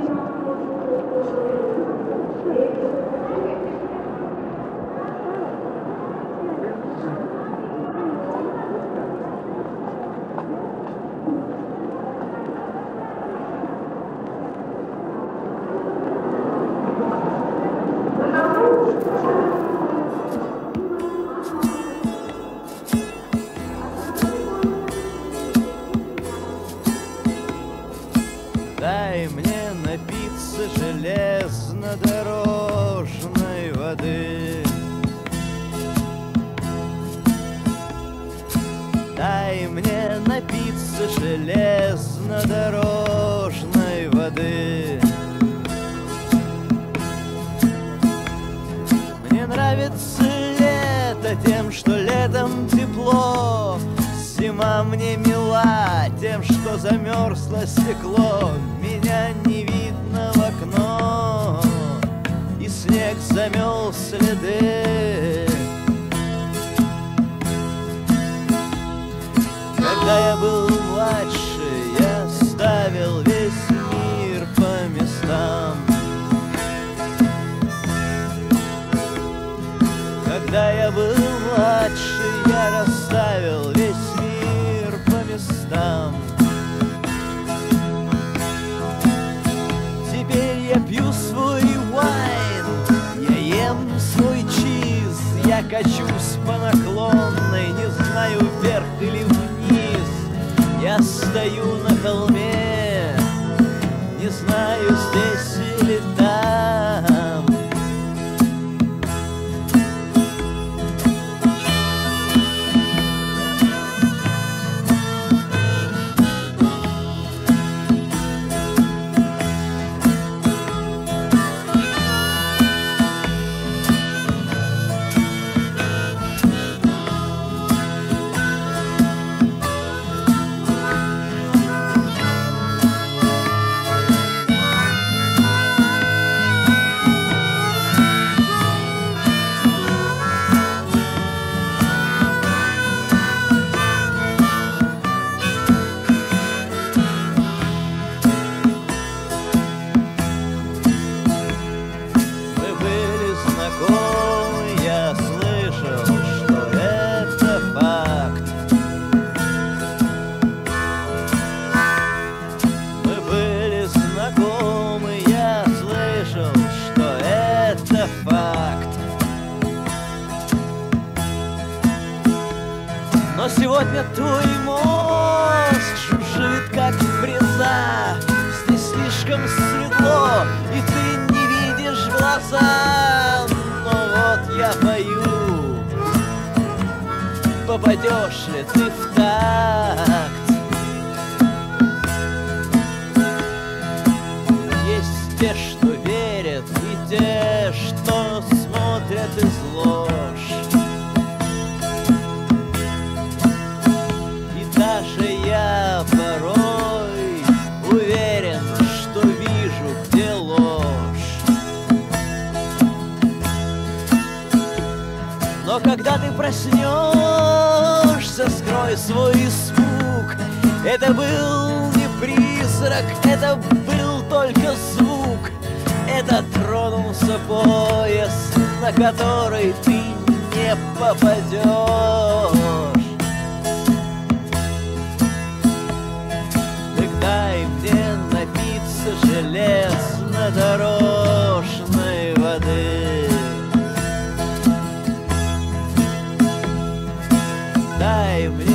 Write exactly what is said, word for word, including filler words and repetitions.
Дай мне напиться железнодорожной воды. Дай мне напиться железнодорожной воды. Мне нравится лето тем, что летом тепло. Зима мне мила тем, что замерзло стекло. Меня не видно в окно, и снег замел следы. Когда я был младше, я ставил весь мир по местам. Когда я был младше, я расставил весь мир по местам. Теперь я пью свой вайн, я ем свой чиз, я качусь по наклонной, не знаю, вверх или вниз. Я стою на холме, не знаю, здесь или там. Но сегодня твой мозг шуршит, как фреза. Здесь слишком светло, и ты не видишь глаза. Но вот я пою, попадешь ли ты в такт? Есть те, что верят, и те, что смотрят из ложь. Даже я порой уверен, что вижу, где ложь. Но когда ты проснешься, скрой свой испуг. Это был не призрак, это был только звук. Это тронулся поезд, на который ты не попадешь. Дай мне напиться железнодорожной воды. Дай мне